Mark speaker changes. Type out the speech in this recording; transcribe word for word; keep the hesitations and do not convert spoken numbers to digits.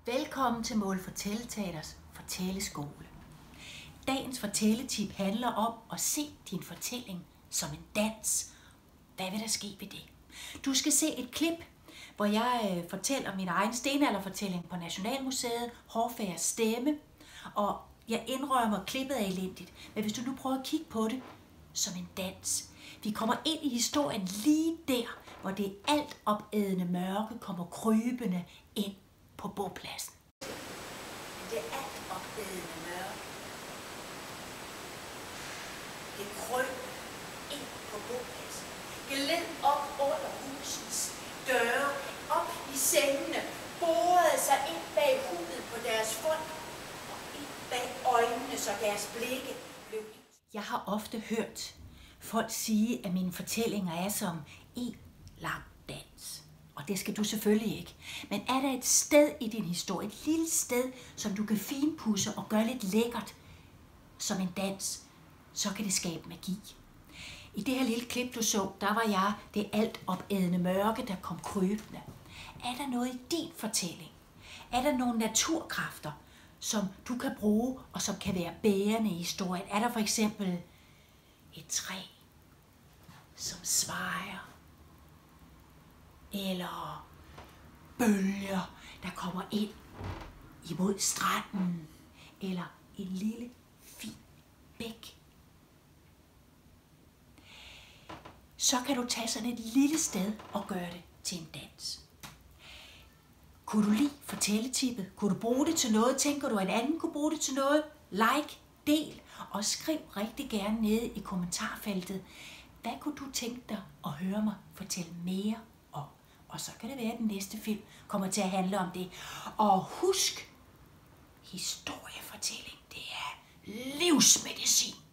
Speaker 1: Velkommen til Mål Fortælleteaters fortælleskole. Dagens fortælletip handler om at se din fortælling som en dans. Hvad vil der ske ved det? Du skal se et klip, hvor jeg øh, fortæller min egen stenalderfortælling på Nationalmuseet, Hårdfærds stemme, og jeg indrømmer, at klippet er elendigt. Men hvis du nu prøver at kigge på det som en dans. Vi kommer ind i historien lige der, hvor det alt opædende mørke kommer krybende ind på bopladsen. Det er alt opædende mørke. Det krøb ind på bopladsen. Gled op under husets døre, op i sengene, borede sig ind bag hudet på deres folk og ind bag øjnene, så deres blikke blev. Jeg har ofte hørt folk sige, at mine fortællinger er som en lang dans. Og det skal du selvfølgelig ikke. Men er der et sted i din historie, et lille sted, som du kan finpudse og gøre lidt lækkert som en dans, så kan det skabe magi. I det her lille klip, du så, der var jeg det alt opædende mørke, der kom krybende. Er der noget i din fortælling? Er der nogle naturkræfter, som du kan bruge, og som kan være bærende i historien? Er der for eksempel et træ, som svejer? Eller bølger, der kommer ind imod stranden? Eller en lille, fin bæk? Så kan du tage sådan et lille sted og gøre det til en dans. Kunne du lide fortælletippet? Kunne du bruge det til noget? Tænker du, at en anden kunne bruge det til noget? Like, del og skriv rigtig gerne nede i kommentarfeltet. Hvad kunne du tænke dig at høre mig fortælle mere om? Og så kan det være, at den næste film kommer til at handle om det. Og husk, historiefortælling, det er livsmedicin.